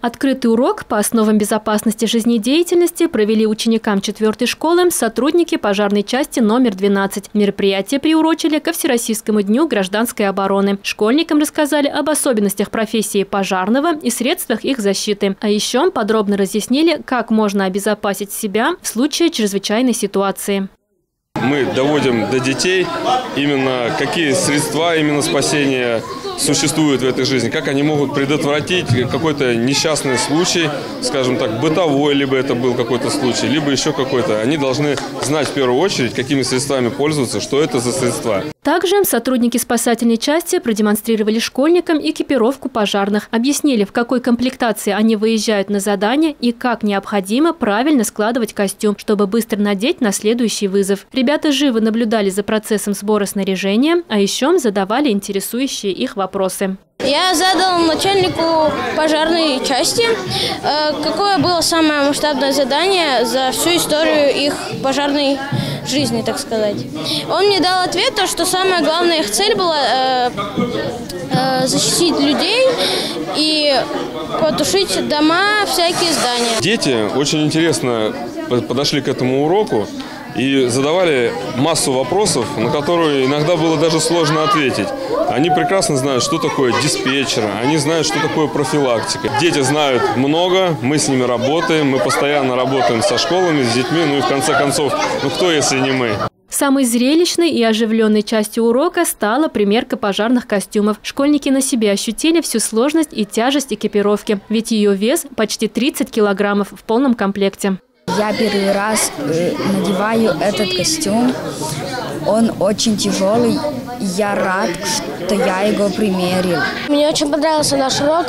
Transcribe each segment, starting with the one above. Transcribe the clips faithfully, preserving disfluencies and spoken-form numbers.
Открытый урок по основам безопасности жизнедеятельности провели ученикам четвертой школы сотрудники пожарной части номер двенадцать. Мероприятие приурочили ко Всероссийскому дню гражданской обороны. Школьникам рассказали об особенностях профессии пожарного и средствах их защиты. А еще подробно разъяснили, как можно обезопасить себя в случае чрезвычайной ситуации. Мы доводим до детей именно какие средства именно спасения существуют в этой жизни, как они могут предотвратить какой-то несчастный случай, скажем так, бытовой, либо это был какой-то случай, либо еще какой-то. Они должны знать в первую очередь, какими средствами пользоваться, что это за средства. Также сотрудники спасательной части продемонстрировали школьникам экипировку пожарных, объяснили, в какой комплектации они выезжают на задание и как необходимо правильно складывать костюм, чтобы быстро надеть на следующий вызов. Ребята живо наблюдали за процессом сбора снаряжения, а еще задавали интересующие их вопросы. Я задал начальнику пожарной части, какое было самое масштабное задание за всю историю их пожарной жизни, так сказать. Он мне дал ответ, что самая главная их цель была защитить людей и потушить дома, всякие здания. Дети очень интересно подошли к этому уроку и задавали массу вопросов, на которые иногда было даже сложно ответить. Они прекрасно знают, что такое диспетчер, они знают, что такое профилактика. Дети знают много, мы с ними работаем, мы постоянно работаем со школами, с детьми, ну и в конце концов, ну кто, если не мы? Самой зрелищной и оживленной частью урока стала примерка пожарных костюмов. Школьники на себе ощутили всю сложность и тяжесть экипировки, ведь ее вес почти тридцать килограммов в полном комплекте. Я первый раз э, надеваю этот костюм. Он очень тяжелый. Я рад, что я его примерил. Мне очень понравился наш урок.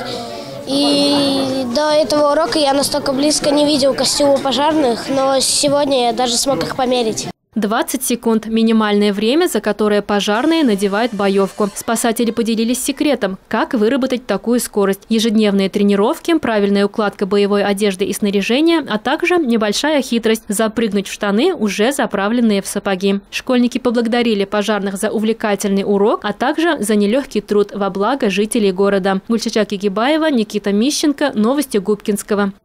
И до этого урока я настолько близко не видел костюмы пожарных, но сегодня я даже смог их померить. двадцать секунд – минимальное время, за которое пожарные надевают боевку. Спасатели поделились секретом, как выработать такую скорость. Ежедневные тренировки, правильная укладка боевой одежды и снаряжения, а также небольшая хитрость – запрыгнуть в штаны, уже заправленные в сапоги. Школьники поблагодарили пожарных за увлекательный урок, а также за нелегкий труд во благо жителей города. Гульчачак Егибаева, Никита Мищенко, новости Губкинского.